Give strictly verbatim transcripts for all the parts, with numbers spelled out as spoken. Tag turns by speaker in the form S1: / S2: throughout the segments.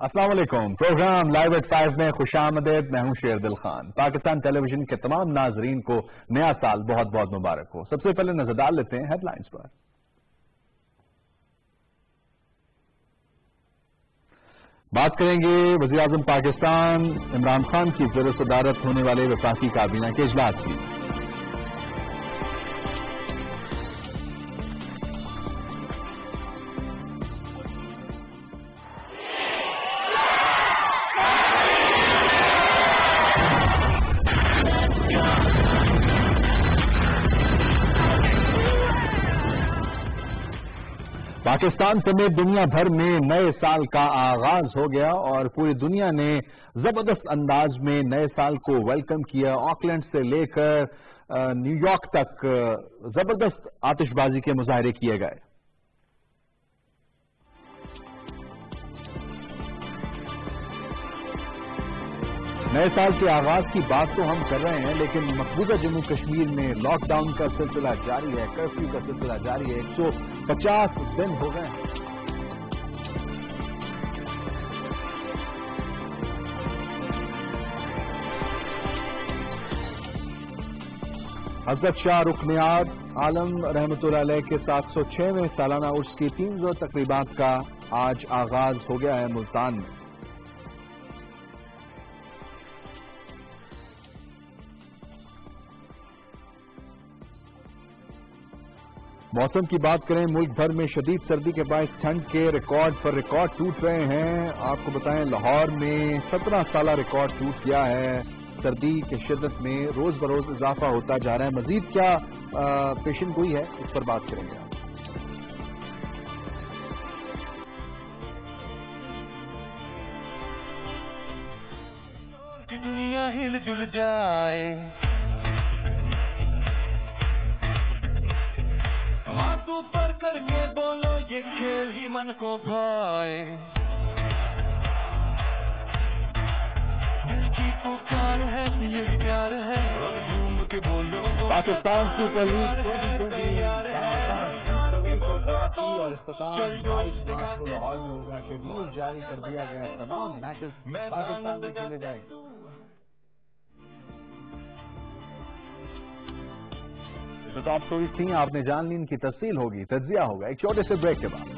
S1: السلام علیکم. Programme live eight five میں خوش آمدید. میں ہوں شیر دل خان. پاکستان ٹیلی ویژن کے تمام ناظرین کو نیا سال بہت بہت مبارک ہو. سب سے پہلے نظر ڈال لیتے ہیں ہیڈ لائنز پر. بات کریں گے وزیر اعظم پاکستان عمران خان کی زیر صدارت ہونے والے وفاقی کابینہ کے اجلاس کی. پاکستان سمیت دنیا بھر میں نئے سال کا آغاز ہو گیا اور پوری دنیا نے زبردست انداز میں نئے سال کو ویلکم کیا. آکلینڈ سے لے کر نیو یارک تک زبردست آتش بازی کے مظاہرے کیے گئے. نئے سال کے آغاز کی بات تو ہم کر رہے ہیں، لیکن مقبوضہ جموں کشمیر میں لاک ڈاؤن کا سلسلہ جاری ہے، کرفیو کا سلسلہ جاری ہے. ایک سو پچاس دن ہو گئے ہیں. حضرت شاہ رکن عالم رحمۃ اللہ علیہ کے سات سو چھویں سالانہ عرس کی تین روزہ تقریبات کا آج آغاز ہو گیا ہے ملتان میں. موسم کی بات کریں، ملک بھر میں شدید سردی کے باعث ٹھنڈ کے ریکارڈ پر ریکارڈ ٹوٹ رہے ہیں. آپ کو بتائیں لاہور میں سترہ سالہ ریکارڈ ٹوٹ گیا ہے. سردی کی شدت میں روز بروز اضافہ ہوتا جا رہا ہے. مزید کیا پیشن گوئی ہے، اس پر بات کریں گے.
S2: دنیا ہل جل جائے، ہاتھ اوپر کر کے بولو یہ کھیل ہی من کو بھائے. دل کی پکار ہے یہ پیار ہے، جھوم کے بولو
S1: پاکستان سپر لیگ
S2: اور
S1: لاہور میں ہوگا. شیڈول جاری کر دیا گیا، تمام میچز پاکستان میں کھیلے جائیں گے. تو ٹاپ اسٹوریز تھیں، آپ نے جان لی، ان کی تفصیل ہوگی، تجزیہ ہوگا ایک چھوٹے سے بریک کے بعد.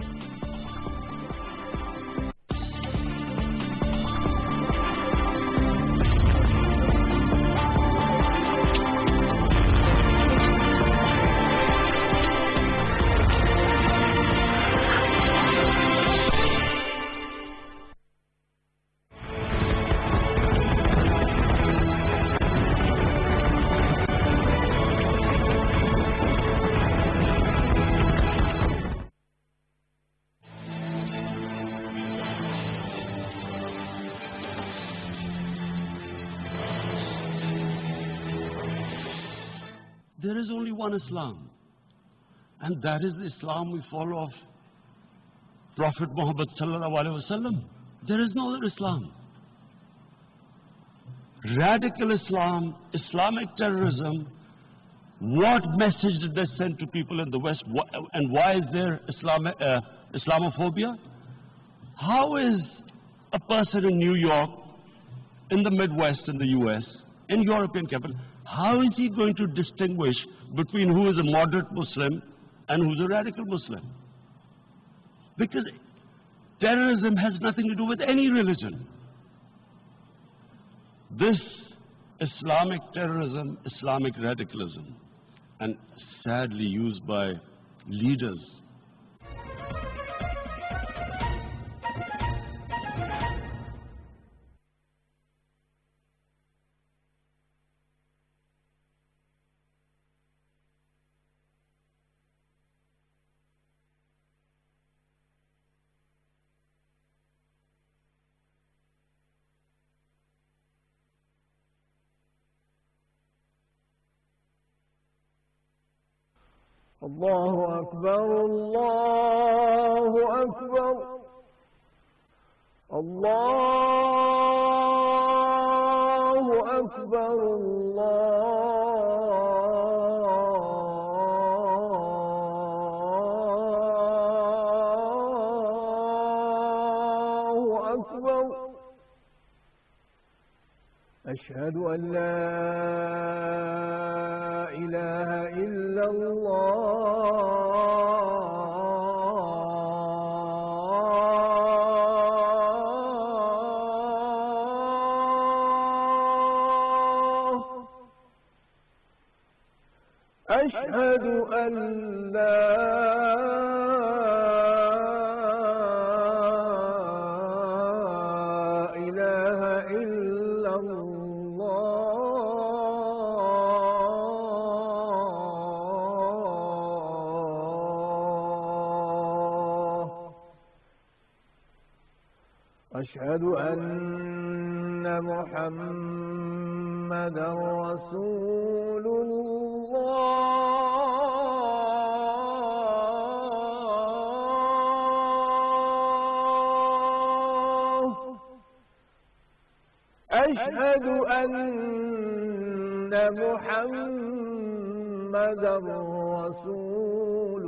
S3: There is only one Islam, and that is the Islam we follow of Prophet Muhammad sallallahu alaihi wasallam. There is no other Islam. Radical Islam, Islamic terrorism, what message did they send to people in the West, and why is there Islam, uh, Islamophobia? How is a person in New York, in the Midwest, in the U S, in European capital, how is he going to distinguish between who is a moderate Muslim and who's a radical Muslim? Because terrorism has nothing to do with any religion. This Islamic terrorism, Islamic radicalism, and sadly used by leaders
S4: اللہ اکبر اللہ اکبر اللہ اکبر اللہ اکبر أشهد أن لا إله إلا الله. أشهد أن لا إله إلا الله. أشهد أن محمدا رسول الله. أشهد أن محمدا رسول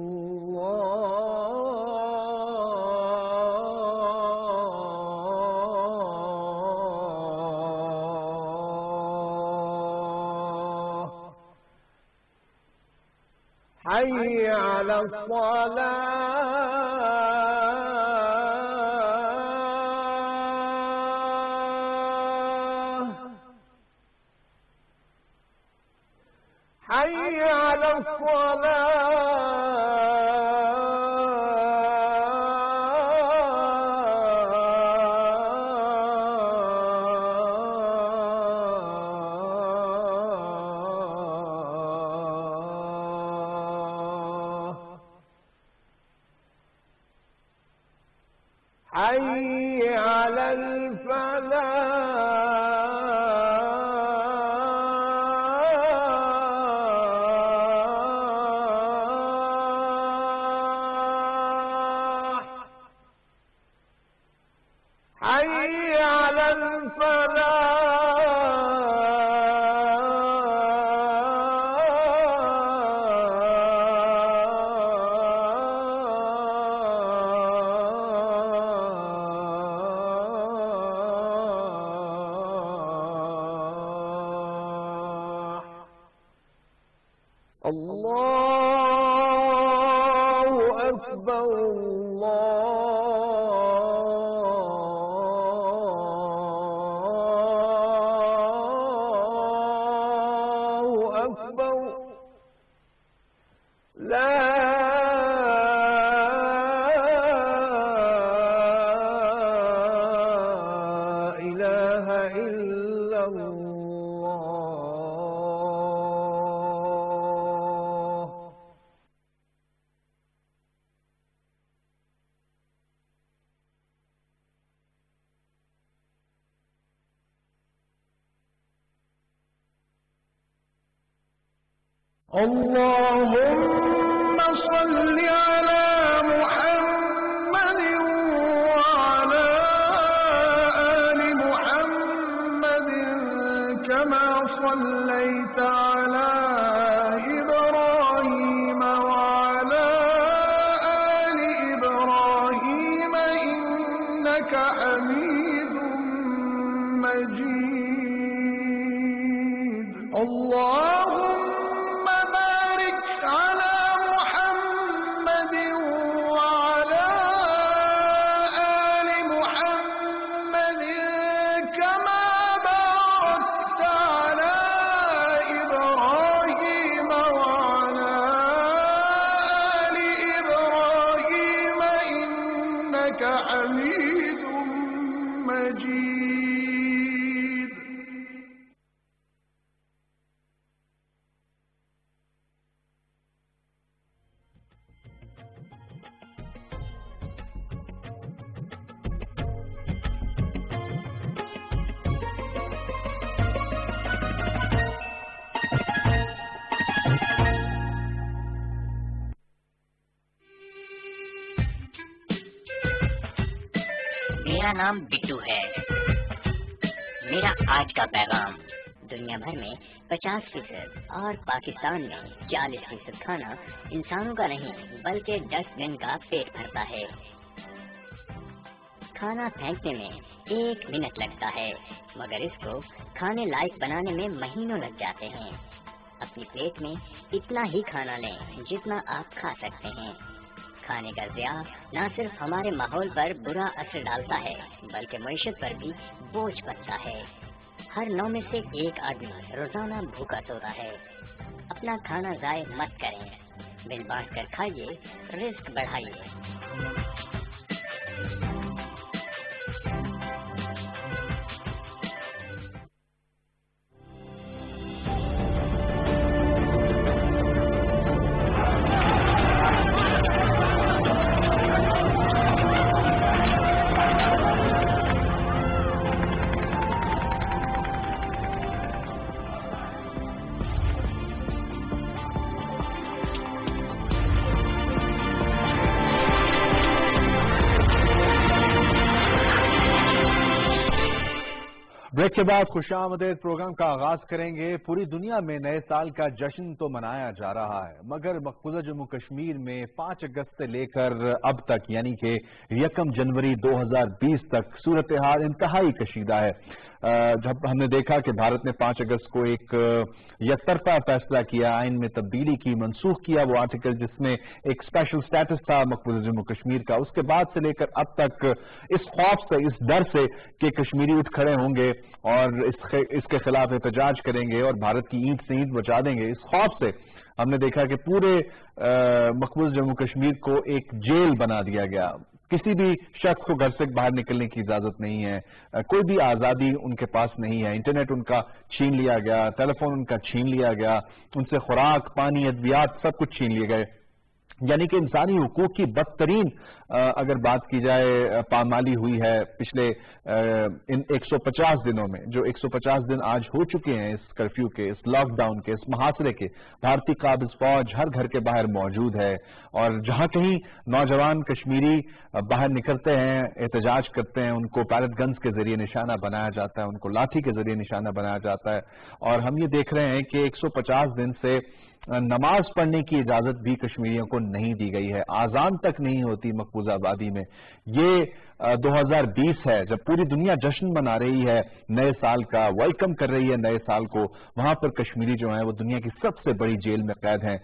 S4: الله. حي على الصلاة. حي على الصلاة. حي على الفلاح. حي على الفلاح. الله أكبر الله أكبر. لا إله إلا الله. اللهم صل على محمد وعلى آل محمد كما صليت على إبراهيم وعلى آل إبراهيم إنك حميد مجيد. اللهم بارك على محمد وعلى آل محمد كما باركت على إبراهيم وعلى آل إبراهيم إنك حميد مجيد.
S5: मेरा नाम बिट्टू है। मेरा आज का पैगाम, दुनिया भर में पचास फीसद और पाकिस्तान में चालीस फीसद खाना इंसानों का नहीं बल्कि डस्टबिन का पेट भरता है। खाना फेंकने में ایک منٹ لگتا ہے، مگر اس کو کھانے لائق بنانے میں مہینوں لگ جاتے ہیں۔ اپنی پلیٹ میں اتنا ہی کھانا لیں جتنا آپ کھا سکتے ہیں۔ کھانے کا ضیاع نہ صرف ہمارے ماحول پر برا اثر ڈالتا ہے بلکہ معیشت پر بھی بوجھ بنتا ہے۔ ہر نو میں سے ایک آدمی روزانہ بھوکا سوتا ہے۔ اپنا کھانا ضائع مت کریں، مل بانٹ کر کھائیے، رزق بڑھائیے۔
S1: بریک کے بعد خوش آمدید پروگرام کا آغاز کریں گے۔ پوری دنیا میں نئے سال کا جشن تو منایا جا رہا ہے، مگر مقبوضہ جموں کشمیر میں پانچ اگست سے لے کر اب تک یعنی کہ یکم جنوری دو ہزار بیس تک صورتحال انتہائی کشیدہ ہے۔ جب ہم نے دیکھا کہ بھارت نے پانچ اگست کو ایک یک طرفہ فیصلہ کیا، آئین میں تبدیلی کی، منسوخ کیا وہ آرٹیکل جس میں ایک اسپیشل سٹیٹس تھا مقبوضہ جموں کشمیر کا، اس کے بعد سے لے کر اب تک اس خوف سے، اس ڈر سے کہ کشمیری اٹھ کھڑے ہوں گے اور اس کے خلاف احتجاج کریں گے اور بھارت کی اینٹ سے اینٹ بچا دیں گے، اس خوف سے ہم نے دیکھا کہ پورے مقبوضہ جموں کشمیر کو ایک جیل بنا دیا گیا۔ کسی بھی شخص کو گھر سے باہر نکلنے کی اجازت نہیں ہے، کوئی بھی آزادی ان کے پاس نہیں ہے، انٹرنیٹ ان کا چھین لیا گیا، ٹیلی فون ان کا چھین لیا گیا، ان سے خوراک، پانی، ادویات سب کچھ چھین لیے گئے، یعنی کہ انسانی حقوق کی بدترین اگر بات کی جائے پامالی ہوئی ہے پچھلے ان ایک سو پچاس دنوں میں، جو ایک سو پچاس دن آج ہو چکے ہیں اس کرفیو کے، اس لاک ڈاؤن کے، اس محاصرے کے۔ بھارتی قابض فوج ہر گھر کے باہر موجود ہے اور جہاں کہیں نوجوان کشمیری باہر نکلتے ہیں، احتجاج کرتے ہیں، ان کو پیلٹ گنز کے ذریعے نشانہ بنایا جاتا ہے، ان کو لاٹھی کے ذریعے نشانہ بنایا جاتا ہے، اور ہم یہ دیکھ رہے ہیں کہ ایک سو پچاس دن سے نماز پڑھنے کی اجازت بھی کشمیریوں کو نہیں دی گئی ہے، آزان تک نہیں ہوتی مقبوضہ آبادی میں۔ یہ دو ہزار بیس ہے جب پوری دنیا جشن منا رہی ہے نئے سال کا، ویلکم کر رہی ہے نئے سال کو، وہاں پر کشمیری جو ہیں وہ دنیا کی سب سے بڑی جیل میں قید ہیں۔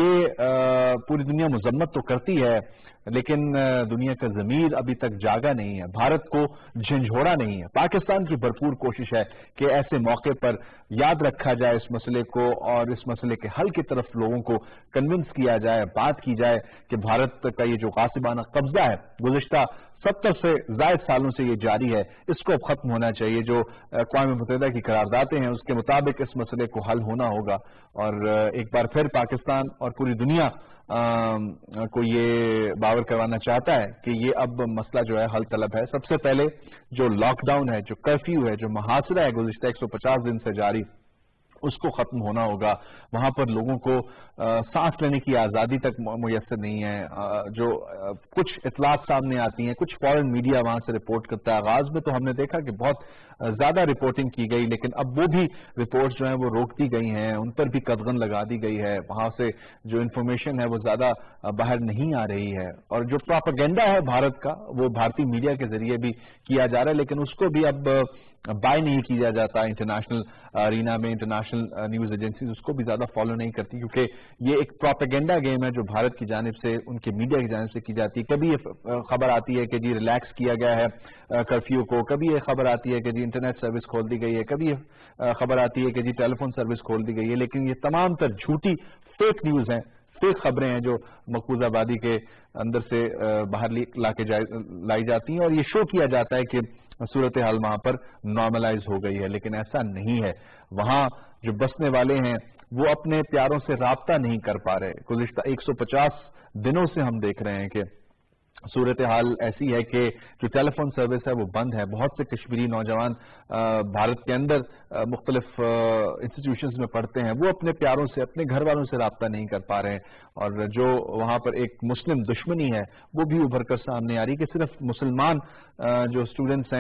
S1: یہ پوری دنیا مذمت تو کرتی ہے لیکن دنیا کا ضمیر ابھی تک جاگا نہیں ہے، بھارت کو جھنجھوڑا نہیں ہے۔ پاکستان کی بھرپور کوشش ہے کہ ایسے موقع پر یاد رکھا جائے اس مسئلے کو اور اس مسئلے کے حل کی طرف لوگوں کو کنونس کیا جائے، بات کی جائے کہ بھارت کا یہ جو غاصبانہ قبضہ ہے گزشتہ ستر سے زائد سالوں سے یہ جاری ہے، اس کو اب ختم ہونا چاہیے۔ جو اقوام متحدہ کی قراردادیں ہیں اس کے مطابق اس مسئلے کو حل ہونا ہوگا، اور ایک بار پھر پاکستان اور پوری دنیا کو یہ باور کروانا چاہتا ہے کہ یہ اب مسئلہ جو ہے حل طلب ہے۔ سب سے پہلے جو لاک ڈاؤن ہے، جو کرفیو ہے، جو محاصرہ ہے گزشتہ ایک سو پچاس دن سے جاری، اس کو ختم ہونا ہوگا۔ وہاں پر لوگوں کو سانس لینے کی آزادی تک میسر نہیں ہے۔ جو کچھ اطلاعات سامنے آتی ہیں، کچھ فورن میڈیا وہاں سے رپورٹ کرتا ہے، آغاز میں تو ہم نے دیکھا کہ بہت زیادہ رپورٹنگ کی گئی، لیکن اب وہ بھی رپورٹس جو ہیں وہ روک دی گئی ہیں، ان پر بھی قدغن لگا دی گئی ہے، وہاں سے جو انفارمیشن ہے وہ زیادہ باہر نہیں آ رہی ہے، اور جو پروپیگنڈا ہے بھارت کا وہ بھارتی میڈیا کے ذریعے بھی کیا جا رہا ہے، لیکن اس کو بھی اب بائی نہیں کیا جاتا انٹرنیشنل ارینا میں، انٹرنیشنل نیوز ایجنسیز اس کو بھی زیادہ فالو نہیں کرتی، کیونکہ یہ ایک پروپیگنڈا گیم ہے جو بھارت کی جانب سے، ان کے میڈیا کی جانب سے کی جاتی ہے۔ کبھی یہ خبر آتی ہے کہ جی ریلیکس کیا گیا ہے کرفیو کو، کبھی یہ خبر آتی ہے کہ جی انٹرنیٹ سروس کھول دی گئی ہے، کبھی یہ خبر آتی ہے کہ جی ٹیلی فون سروس کھول دی گئی ہے، لیکن یہ تمام تر جھوٹی فیک نیوز ہیں، فیک خبریں ہیں جو مقبوضہ آبادی کے اندر سے باہر لا کے لائی جاتی ہیں، اور یہ شو کیا جاتا ہے کہ صورتحال وہاں پر نارملائز ہو گئی ہے، لیکن ایسا نہیں ہے۔ وہاں جو بسنے والے ہیں وہ اپنے پیاروں سے رابطہ نہیں کر پا رہے۔ گزشتہ ایک سو پچاس دنوں سے ہم دیکھ رہے ہیں کہ صورتحال ایسی ہے کہ جو ٹیلی فون سروس ہے وہ بند ہے۔ بہت سے کشمیری نوجوان بھارت کے اندر مختلف انسٹیٹیوشنز میں پڑھتے ہیں، وہ اپنے پیاروں سے، اپنے گھر والوں سے رابطہ نہیں کر پا رہے ہیں، اور جو وہاں پر ایک مسلم دشمنی ہے وہ بھی ابھر کر سامنے آ رہی ہے کہ صرف مسلمان جو اسٹوڈنٹس ہیں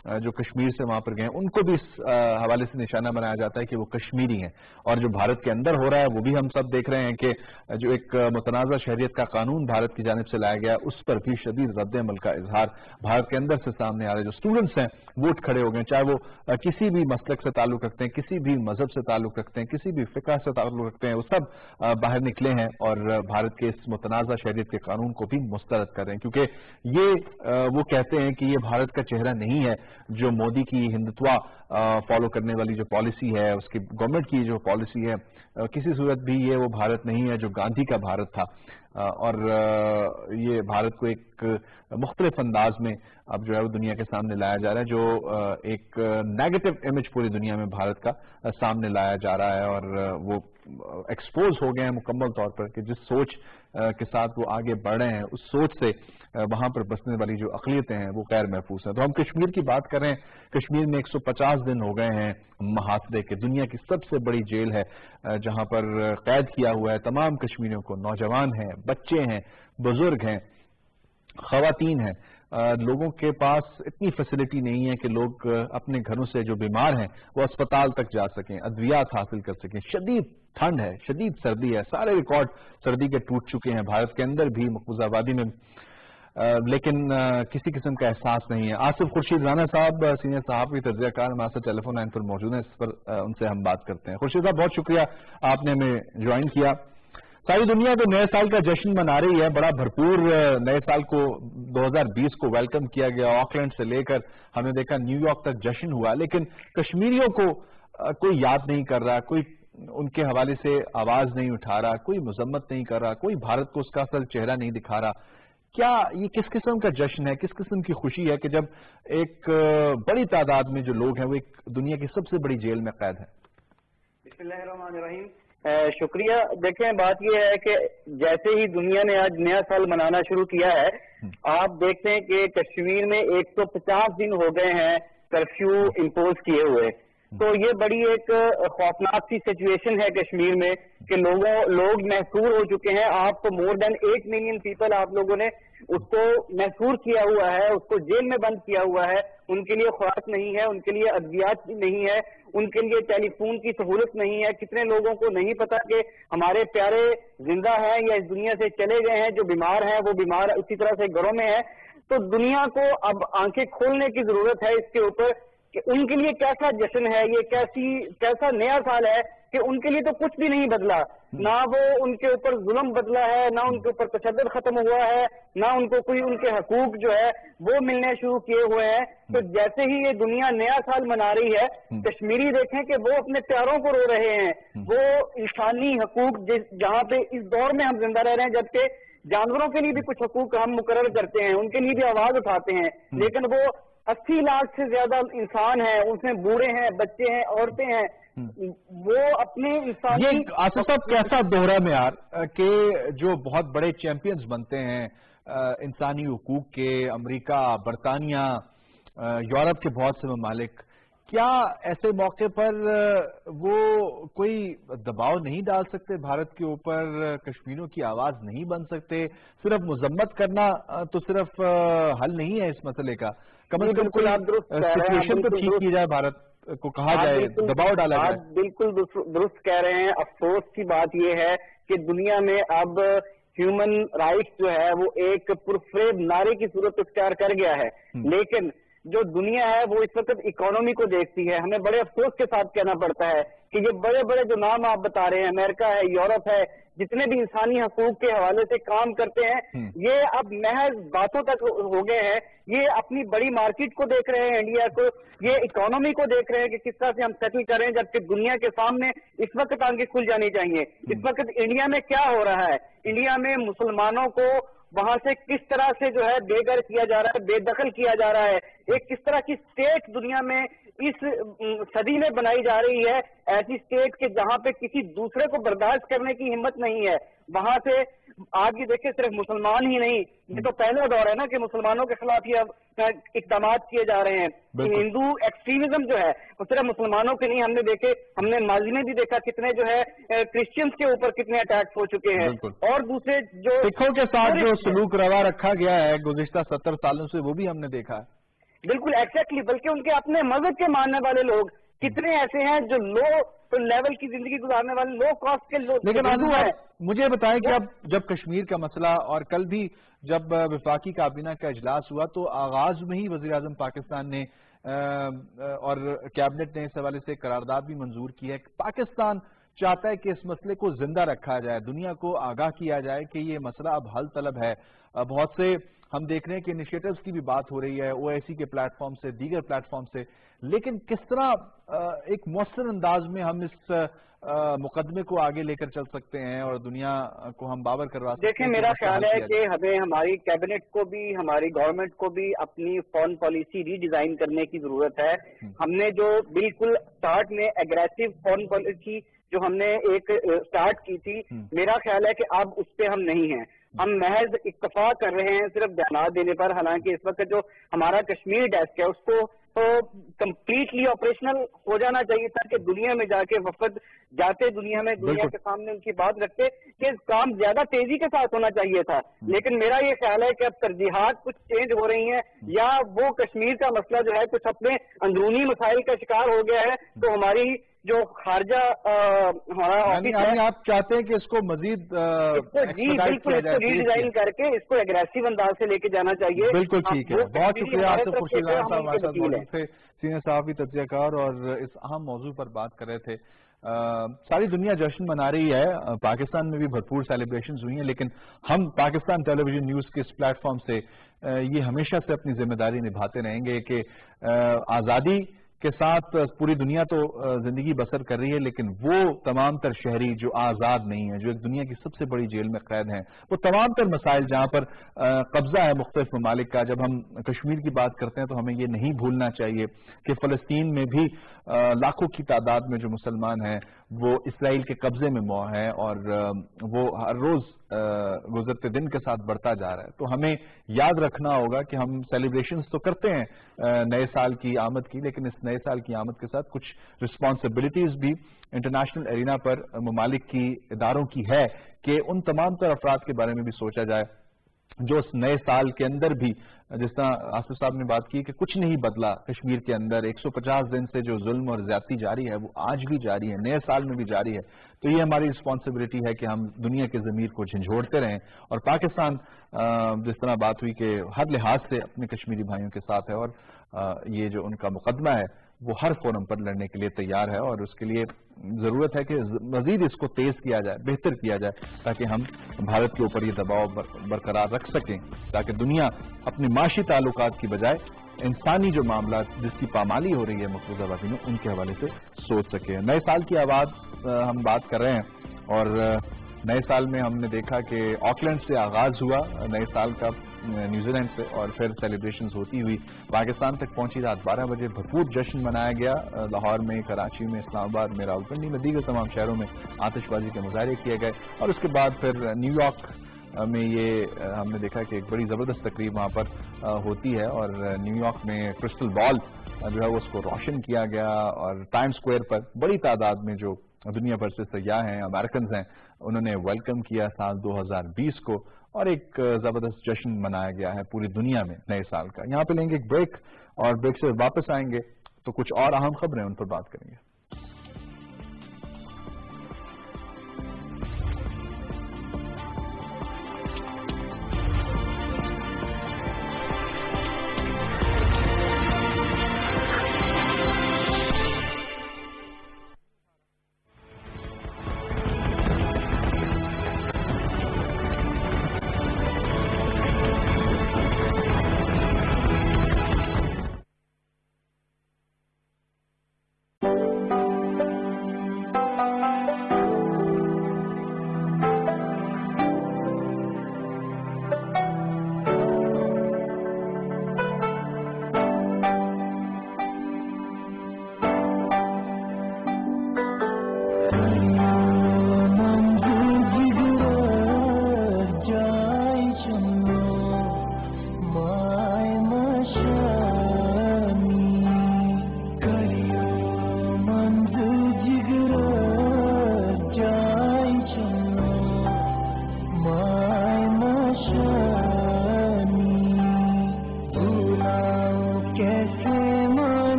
S1: جو کشمیر سے وہاں پر گئے ہیں ان کو بھی اس حوالے سے نشانہ بنایا جاتا ہے کہ وہ کشمیری ہیں. اور جو بھارت کے اندر ہو رہا ہے وہ بھی ہم سب دیکھ رہے ہیں کہ جو ایک متنازع شہریت کا قانون بھارت کی جانب سے لایا گیا اس پر بھی شدید رد عمل کا اظہار بھارت کے اندر سے سامنے آ رہا ہے. جو اسٹوڈنٹس ہیں وہ اٹھ کھڑے ہو گئے, چاہے وہ کسی بھی مسلک سے تعلق رکھتے ہیں, کسی بھی مذہب سے تعلق رکھتے ہیں, کسی بھی فقہ سے تعلق رکھتے ہیں, وہ سب باہر نکلے ہیں اور بھارت کے اس متنازع شہریت کے قانون کو بھی مسترد کر رہے ہیں, کیونکہ یہ وہ کہتے ہیں کہ یہ بھارت کا چہرہ نہیں ہے. جو مودی کی ہندوتوا فالو کرنے والی جو پالیسی ہے, اس کی گورنمنٹ کی جو پالیسی ہے, کسی صورت بھی یہ وہ بھارت نہیں ہے جو گاندھی کا بھارت تھا. اور یہ بھارت کو ایک مختلف انداز میں اب جو ہے وہ دنیا کے سامنے لایا جا رہا ہے, جو ایک نیگیٹو امیج پوری دنیا میں بھارت کا سامنے لایا جا رہا ہے. اور وہ ایکسپوز ہو گئے ہیں مکمل طور پر کہ جس سوچ کے ساتھ وہ آگے بڑھ رہے ہیں اس سوچ سے وہاں پر بسنے والی جو اقلیتیں ہیں وہ غیر محفوظ ہیں. تو ہم کشمیر کی بات کریں, کشمیر میں ایک سو پچاس دن ہو گئے ہیں محاصرے کے. دنیا کی سب سے بڑی جیل ہے جہاں پر قید کیا ہوا ہے تمام کشمیریوں کو. نوجوان ہیں, بچے ہیں, بزرگ ہیں, خواتین ہیں. لوگوں کے پاس اتنی فیسلٹی نہیں ہے کہ لوگ اپنے گھروں سے جو بیمار ہیں وہ اسپتال تک جا سکیں, ادویات حاصل کر سکیں. شدید ٹھنڈ ہے, شدید سردی ہے, سارے ریکارڈ سردی کے ٹوٹ چکے ہیں بھارت کے اندر بھی, مقبوضہ آبادی میں, لیکن کسی قسم کا احساس نہیں ہے. آصف خورشید رانا صاحب سینئر صحافی تجزیہ کار ہمارے ساتھ ٹیلی فون لائن پر موجود ہیں, اس پر ان سے ہم بات کرتے ہیں. خورشید صاحب بہت شکریہ آپ نے ہمیں جوائن کیا. ساری دنیا تو نئے سال کا جشن منا رہی ہے, بڑا بھرپور نئے سال کو دو ہزار بیس کو ویلکم کیا گیا. آکلینڈ سے لے کر ہم نے دیکھا نیو یارک تک جشن ہوا, لیکن کشمیریوں کو کوئی یاد نہیں کر رہا, کوئی ان کے حوالے سے آواز نہیں اٹھا رہا, کوئی مذمت نہیں کر رہا, کوئی بھارت کو اس کا اصل چہرہ نہیں دکھا رہا. کیا یہ کس قسم کا جشن ہے, کس قسم کی خوشی ہے کہ جب ایک بڑی تعداد میں جو لوگ ہیں وہ ایک دنیا کی سب سے بڑی جیل میں قید ہیں؟
S6: بسم اللہ الرحمن الرحیم. شکریہ. دیکھیں بات یہ ہے کہ جیسے ہی دنیا نے آج نیا سال منانا شروع کیا ہے, آپ دیکھتے ہیں کہ کشمیر میں ایک سو پچاس دن ہو گئے ہیں کرفیو امپوز کیے ہوئے. تو یہ بڑی ایک خوفناک سی سچویشن ہے کشمیر میں کہ لوگوں لوگ محصور ہو چکے ہیں. آپ کو more than eight million people آپ لوگوں نے اس کو محصور کیا ہوا ہے, اس کو جیل میں بند کیا ہوا ہے. ان کے لیے خوراک نہیں ہے, ان کے لیے ادویات نہیں ہے, ان کے لیے ٹیلی فون کی سہولت نہیں ہے. کتنے لوگوں کو نہیں پتا کہ ہمارے پیارے زندہ ہیں یا اس دنیا سے چلے گئے ہیں, جو بیمار ہیں وہ بیمار اسی طرح سے گھروں میں ہیں. تو دنیا کو اب آنکھیں کھولنے کی ضرورت ہے اس کے اوپر کہ ان کے لیے کیسا جشن ہے, یہ کیسی کیسا نیا سال ہے کہ ان کے لیے تو کچھ بھی نہیں بدلا. نہ وہ ان کے اوپر ظلم بدلا ہے, نہ ان کے اوپر تشدد ختم ہوا ہے, نہ ان کو کوئی ان کے حقوق جو ہے وہ ملنے شروع کیے ہوئے ہیں. تو جیسے ہی یہ دنیا نیا سال منا رہی ہے, کشمیری دیکھیں کہ وہ اپنے پیاروں کو رو رہے ہیں. وہ انسانی حقوق جہاں پہ اس دور میں ہم زندہ رہ رہے ہیں, جبکہ جانوروں کے لیے بھی کچھ حقوق ہم مقرر کرتے ہیں, ان کے لیے بھی آواز اٹھاتے ہیں, لیکن وہ اسی لاکھ سے زیادہ انسان ہیں, اس میں بوڑھے ہیں, بچے ہیں, عورتیں ہیں, وہ اپنے انسانی.
S1: یہ آصف صاحب کیسا دوہرا معیار کہ جو بہت بڑے چیمپئنز بنتے ہیں انسانی حقوق کے, امریکہ, برطانیہ, یورپ کے بہت سے ممالک, کیا ایسے موقع پر وہ کوئی دباؤ نہیں ڈال سکتے بھارت کے اوپر, کشمیریوں کی آواز نہیں بن سکتے؟ صرف مذمت کرنا تو صرف حل نہیں ہے اس مسئلے کا, کم از کم کوئی سچویشن تو ٹھیک کی جائے, بھارت کو کہا جائے, دباؤ ڈالا جائے.
S6: آپ بالکل درست کہہ رہے ہیں. افسوس کی بات یہ ہے کہ دنیا میں اب ہیومن رائٹس جو ہے وہ ایک پرفریب نعرے کی صورت اختیار کر گیا ہے, لیکن جو دنیا ہے وہ اس وقت اکانومی کو دیکھتی ہے. ہمیں بڑے افسوس کے ساتھ کہنا پڑتا ہے کہ یہ بڑے بڑے جو نام آپ بتا رہے ہیں, امریکہ ہے, یورپ ہے, جتنے بھی انسانی حقوق کے حوالے سے کام کرتے ہیں, یہ اب محض باتوں تک ہو گئے ہیں. یہ اپنی بڑی مارکیٹ کو دیکھ رہے ہیں, انڈیا کو, یہ اکانومی کو دیکھ رہے ہیں کہ کس طرح سے ہم سیٹل کر رہے ہیں, جبکہ دنیا کے سامنے اس وقت آنکھیں کھل جانی چاہیے. اس وقت انڈیا میں کیا ہو رہا ہے, انڈیا میں مسلمانوں کو وہاں سے کس طرح سے جو ہے بے گھر کیا جا رہا ہے, بے دخل کیا جا رہا ہے. ایک کس طرح کی اسٹیٹ دنیا میں اس صدی میں بنائی جا رہی ہے, ایسی اسٹیٹ کہ جہاں پہ کسی دوسرے کو برداشت کرنے کی ہمت نہیں ہے. وہاں سے آج یہ دیکھیں صرف مسلمان ہی نہیں, یہ تو پہلا دور ہے نا کہ مسلمانوں کے خلاف یہ اقدامات کیے جا رہے ہیں. ہندو ایکسٹریمزم جو ہے وہ صرف مسلمانوں کے نہیں, ہم نے دیکھے, ہم نے ماضی میں بھی دیکھا کتنے جو ہے کرسچنز کے اوپر کتنے اٹیکس ہو چکے ہیں, اور دوسرے جو
S1: سکھوں کے ساتھ جو سلوک روا رکھا گیا ہے گزشتہ ستر سالوں سے وہ بھی ہم نے دیکھا ہے.
S6: بالکل ایگزیکٹلی. بلکہ ان کے اپنے مذہب کے ماننے والے لوگ کتنے ایسے ہیں جو لو لیول کی زندگی گزارنے والے لو کاسٹ کے لوگ.
S1: لیکن مجھے بتائیں کہ اب جب کشمیر کا مسئلہ اور کل بھی جب وفاقی کابینہ کا اجلاس ہوا تو آغاز میں ہی وزیر اعظم پاکستان نے اور کیبنٹ نے اس حوالے سے قرارداد بھی منظور کی ہے. پاکستان چاہتا ہے کہ اس مسئلے کو زندہ رکھا جائے, دنیا کو آگاہ کیا جائے کہ یہ مسئلہ اب حل طلب ہے. بہت سے ہم دیکھ رہے ہیں کہ انیشیٹوز کی بھی بات ہو رہی ہے او آئی سی کے پلیٹ فارم سے, دیگر پلیٹ فارم سے, لیکن کس طرح ایک مؤثر انداز میں ہم اس مقدمے کو آگے لے کر چل سکتے ہیں اور دنیا کو ہم باور کروا سکتے ہیں؟
S6: دیکھیں میرا خیال ہے کہ ہمیں ہماری کیبنٹ کو بھی ہماری گورنمنٹ کو بھی اپنی فارن پالیسی ری ڈیزائن کرنے کی ضرورت ہے. ہم نے جو بالکل سٹارٹ میں اگریسو فارن پالیسی جو ہم نے ایک سٹارٹ کی تھی, میرا خیال ہے کہ اب اس پہ ہم نہیں ہیں. ہم محض اکتفا کر رہے ہیں صرف بیانات دینے پر, حالانکہ اس وقت جو ہمارا کشمیر ڈیسک ہے اس کو تو کمپلیٹلی آپریشنل ہو جانا چاہیے تھا کہ دنیا میں جا کے وفد جاتے دنیا میں دنیا کے سامنے ان کی بات رکھتے کہ کام زیادہ تیزی کے ساتھ ہونا چاہیے تھا. لیکن میرا یہ خیال ہے کہ اب ترجیحات کچھ چینج ہو رہی ہیں, یا وہ کشمیر کا مسئلہ جو ہے کچھ اپنے اندرونی مسائل کا شکار ہو گیا ہے, تو ہماری جو خارجہ ہمارا آفس ہے
S1: آپ چاہتے ہیں کہ اس کو مزید
S6: جی بالکل اس کو ری ڈیزائن کر کے اس کو اگریسو انداز سے لے کے جانا چاہیے.
S1: بالکل ٹھیک ہے, بہت شکریہ آپ سے. خورشید رانا صاحب ہمارے ساتھ موجود تھے, سینئر صحافی تجزیہ کار, اور اس اہم موضوع پر بات کر رہے تھے. ساری دنیا جشن منا رہی ہے, پاکستان میں بھی بھرپور سیلیبریشنز ہوئی ہیں, لیکن ہم پاکستان ٹیلی ویژن نیوز کے اس پلیٹ فارم سے یہ ہمیشہ سے اپنی ذمہ داری نبھاتے رہیں گے کہ آزادی کے ساتھ پوری دنیا تو زندگی بسر کر رہی ہے, لیکن وہ تمام تر شہری جو آزاد نہیں ہیں, جو ایک دنیا کی سب سے بڑی جیل میں قید ہیں, وہ تمام تر مسائل جہاں پر قبضہ ہے مختلف ممالک کا. جب ہم کشمیر کی بات کرتے ہیں تو ہمیں یہ نہیں بھولنا چاہیے کہ فلسطین میں بھی لاکھوں کی تعداد میں جو مسلمان ہیں وہ اسرائیل کے قبضے میں مو ہیں, اور وہ ہر روز گزرتے دن کے ساتھ بڑھتا جا رہا ہے. تو ہمیں یاد رکھنا ہوگا کہ ہم سیلیبریشنز تو کرتے ہیں نئے سال کی آمد کی, لیکن اس نئے سال کی آمد کے ساتھ کچھ رسپانسبلٹیز بھی انٹرنیشنل ارینا پر ممالک کی, اداروں کی ہے کہ ان تمام تر افراد کے بارے میں بھی سوچا جائے جو اس نئے سال کے اندر بھی, جس طرح آصف صاحب نے بات کی کہ کچھ نہیں بدلا کشمیر کے اندر, ایک سو پچاس دن سے جو ظلم اور زیادتی جاری ہے وہ آج بھی جاری ہے, نئے سال میں بھی جاری ہے. تو یہ ہماری رسپانسبلٹی ہے کہ ہم دنیا کے ضمیر کو جھنجھوڑتے رہیں, اور پاکستان جس طرح بات ہوئی کہ ہر لحاظ سے اپنے کشمیری بھائیوں کے ساتھ ہے, اور یہ جو ان کا مقدمہ ہے وہ ہر فورم پر لڑنے کے لیے تیار ہے, اور اس کے لیے ضرورت ہے کہ مزید اس کو تیز کیا جائے, بہتر کیا جائے, تاکہ ہم بھارت کے اوپر یہ دباؤ برقرار رکھ سکیں, تاکہ دنیا اپنے معاشی تعلقات کی بجائے انسانی جو معاملات جس کی پامالی ہو رہی ہے مقبوضہ وادی میں ان کے حوالے سے سوچ سکے. نئے سال کی آواز ہم بات کر رہے ہیں, اور نئے سال میں ہم نے دیکھا کہ آکلینڈ سے آغاز ہوا نئے سال کا, نیوزی لینڈ سے, اور پھر سیلیبریشنز ہوتی ہوئی پاکستان تک پہنچی. رات بارہ بجے بھرپور جشن منایا گیا, لاہور میں, کراچی میں, اسلام آباد میں, راولپنڈی میں, دیگر تمام شہروں میں آتش بازی کے مظاہرے کیے گئے, اور اس کے بعد پھر نیو یارک میں یہ ہم نے دیکھا کہ ایک بڑی زبردست تقریب وہاں پر ہوتی ہے, اور نیو یارک میں کرسٹل بال جو ہے اس کو روشن کیا گیا, اور ٹائم اسکوائر پر بڑی تعداد میں جو دنیا بھر سے سیاح ہیں, امریکنز ہیں, انہوں نے ویلکم کیا سال دو ہزار بیس کو, اور ایک زبردست جشن منایا گیا ہے پوری دنیا میں نئے سال کا. یہاں پہ لیں گے ایک بریک, اور بریک سے واپس آئیں گے تو کچھ اور اہم خبریں ان پر بات کریں گے.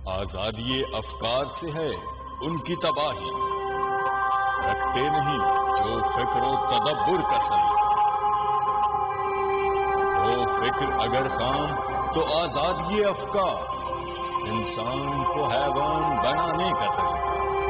S7: آزادی افکار سے ہے ان کی تباہی، رکھتے نہیں جو فکر و تدبر کا سلیقہ، وہ فکر اگر خام تو آزادی افکار، انسان کو حیوان بنانے کا طریقہ۔